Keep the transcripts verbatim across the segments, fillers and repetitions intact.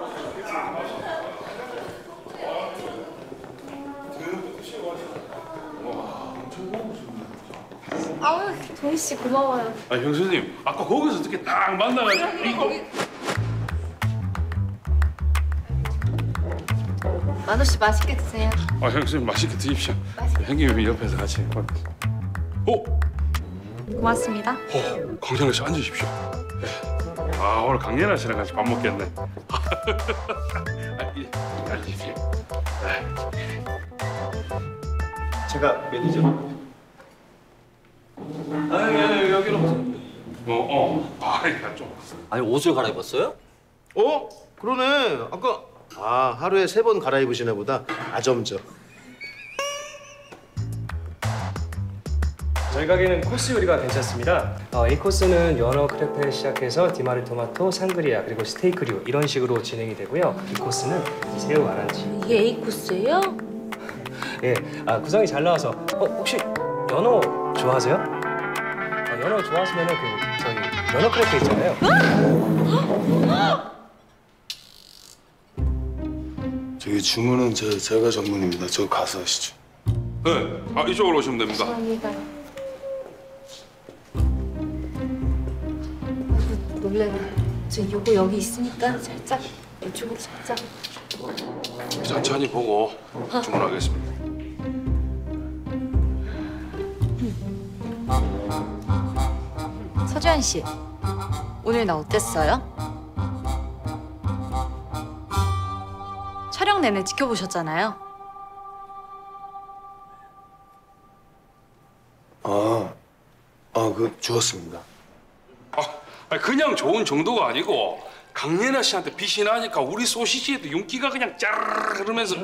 아우, 동희 씨 고마워요. 아, 형수님, 아까 거기서 어떻게 딱 만나가지고 이거. 만호 씨 맛있게 드세요. 아, 형수님 맛있게 드십시오. 맛있게. 형님이 옆에서 같이. 어? 고맙습니다. 어, 강찬호 씨 앉으십시오. 네. 아, 오늘 강예나 씨랑 같이 밥 먹겠네. 아, 예, 앉으십시오. 네. 제가 매니저. 아, 예, 여기로 오세요. 어, 어. 아, 이거 좀. 아니 옷을 갈아입었어요? 어? 그러네. 아까 아 하루에 세 번 갈아입으시나 보다. 아점저. 저희 가게는 코스 요리가 괜찮습니다. 어, A 코스는 연어 크레페 시작해서 디마리 토마토, 상그리아 그리고 스테이크류 이런 식으로 진행이 되고요. B 코스는 새우 아란치. 이게 A 코스예요? 예, 아, 구성이 잘 나와서 어, 혹시 연어 좋아하세요? 아, 연어 좋아하시면은 그 저희 연어 크레페 있잖아요. 저기 주문은 저 제가 전문입니다. 저 가서 하시죠. 네, 아, 이쪽으로 오시면 됩니다. 감사합니다. 아이고, 놀래라. 저 요거 여기 있으니까 살짝 이쪽으로 살짝. 천천히 보고 주문하겠습니다. 서주현 씨, 오늘 나 어땠어요? 촬영 내내 지켜보셨잖아요. 아, 아, 그 좋았습니다. 아, 아니, 그냥 좋은 정도가 아니고 강예나 씨한테 빛이 나니까 우리 소시지에도 윤기가 그냥 짜르르 흐르면서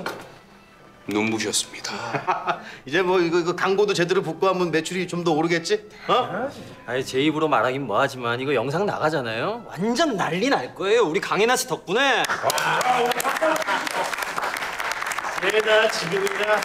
눈부셨습니다. 이제 뭐 이거, 이거 광고도 제대로 붙고 하면 매출이 좀 더 오르겠지? 어? 아니 제 입으로 말하긴 뭐하지만 이거 영상 나가잖아요. 완전 난리 날 거예요. 우리 강혜나 씨 덕분에. 내가 지금이야.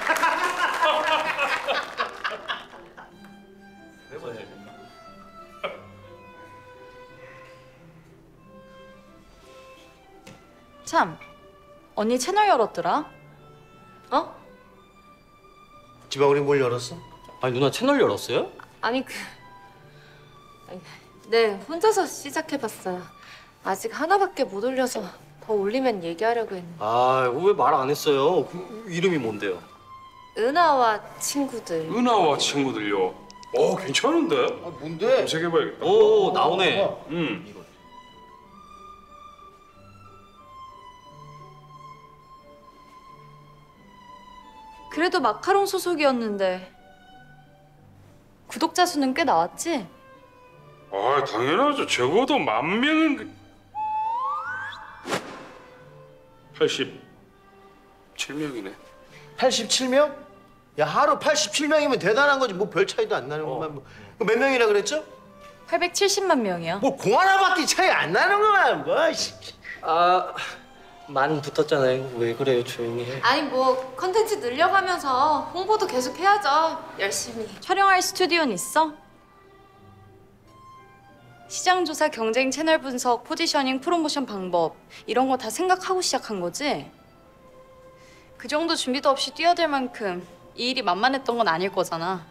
참, 언니 채널 열었더라. 어? 지방울이 뭘 열었어? 아니 누나 채널 열었어요? 아니 그... 아니, 네, 혼자서 시작해봤어요. 아직 하나밖에 못 올려서 더 올리면 얘기하려고 했는데. 아 왜 말 안 했어요? 그 이름이 뭔데요? 은하와 친구들. 은하와 친구들요. 어, 괜찮은데? 아 뭔데? 검색해봐야겠다. 오 나오네. 음. 그래도 마카롱 소속이었는데 구독자 수는 꽤 나왔지? 아, 당연하죠. 적어도 만 명은 팔십칠 명이네. 팔십칠 명? 야 하루 팔십칠 명이면 대단한 거지. 뭐 별 차이도 안 나는구만. 뭐. 몇 명이라 그랬죠? 팔백칠십만 명이요. 뭐 공 하나밖에 차이 안 나는구만. 뭐. 씨. 아만 붙었잖아요. 왜 그래요? 조용히 해. 아니 뭐 컨텐츠 늘려가면서 홍보도 계속 해야죠. 열심히. 촬영할 스튜디오는 있어? 시장조사, 경쟁 채널 분석, 포지셔닝, 프로모션 방법 이런 거 다 생각하고 시작한 거지? 그 정도 준비도 없이 뛰어들 만큼 이 일이 만만했던 건 아닐 거잖아.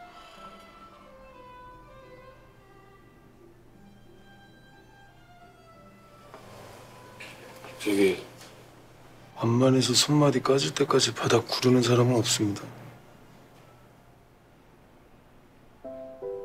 저기 한만에서 손마디 까질 때까지 바닥 구르는 사람은 없습니다.